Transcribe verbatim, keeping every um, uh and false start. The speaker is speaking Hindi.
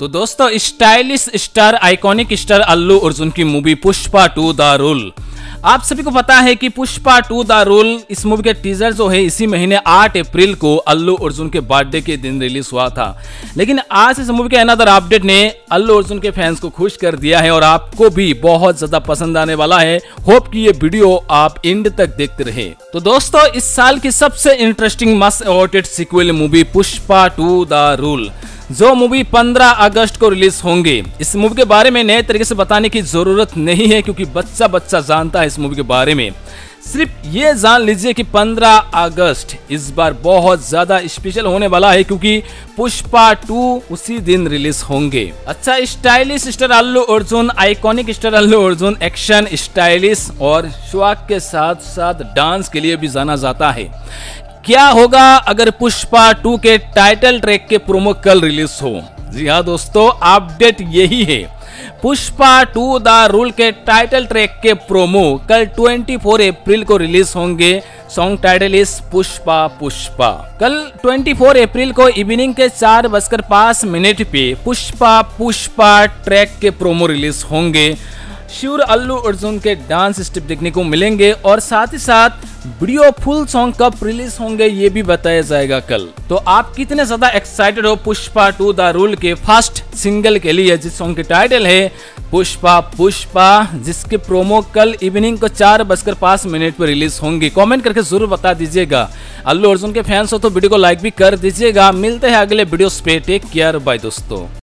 तो दोस्तों stylish star iconic star Allu Arjun की movie Pushpa two the rule, आप सभी को पता है कि पुष्पा टू द रूल इस मूवी के टीजर जो है इसी महीने आठ अप्रैल को अल्लू अर्जुन के बर्थडे के दिन रिलीज हुआ था। लेकिन आज इस मूवी के अनदर अपडेट ने अल्लू अर्जुन के फैंस को खुश कर दिया है और आपको भी बहुत ज्यादा पसंद आने वाला है। होप कि ये वीडियो आप एंड तक देखते रहे। तो दोस्तों इस साल की सबसे interesting must avoided sequel movie Pushpa two the rule जो मूवी पंद्रह अगस्त को रिलीज होंगे। इस मूवी के बारे में नए तरीके से बताने की जरूरत नहीं है क्योंकि बच्चा बच्चा जानता है इस मूवी के बारे में। सिर्फ ये जान लीजिए कि पंद्रह अगस्त इस बार बहुत ज्यादा स्पेशल होने वाला है क्योंकि पुष्पा टू उसी दिन रिलीज होंगे। अच्छा, stylish star Allu Arjun, iconic star Allu Arjun action stylish और स्वाग के साथ साथ डांस के लिए भी जाना जाता है। क्या होगा अगर पुष्पा टू के टाइटल ट्रैक के प्रोमो कल रिलीज हो? जी हाँ दोस्तों, अपडेट यही है। पुष्पा टू द रूल के टाइटल ट्रैक के प्रोमो कल चौबीस अप्रैल को रिलीज होंगे। Song title is Pushpa Pushpa. कल चौबीस अप्रैल को इवनिंग के चार बजकर पांच मिनट पे पुष्पा पुष्पा ट्रैक के प्रोमो रिलीज होंगे। श्योर अल्लू अर्जुन के डांस स्टेप देखने को मिलेंगे और साथ ही साथ वीडियो फुल सॉन्ग कब रिलीज होंगे ये भी बताया जाएगा कल। तो आप कितने ज्यादा एक्साइटेड हो पुष्पा टू द रूल के फर्स्ट सिंगल के लिए जिस सॉन्ग की टाइटल है पुष्पा पुष्पा, जिसके प्रोमो कल इवनिंग को चार बजकर पांच मिनट पर रिलीज होंगे? कमेंट करके जरूर बता दीजिएगा। अल्लू अर्जुन के फैंस हो तो वीडियो को लाइक भी कर दीजिएगा। मिलते हैं अगले वीडियोस पे, टेक केयर, बाय दोस्तों।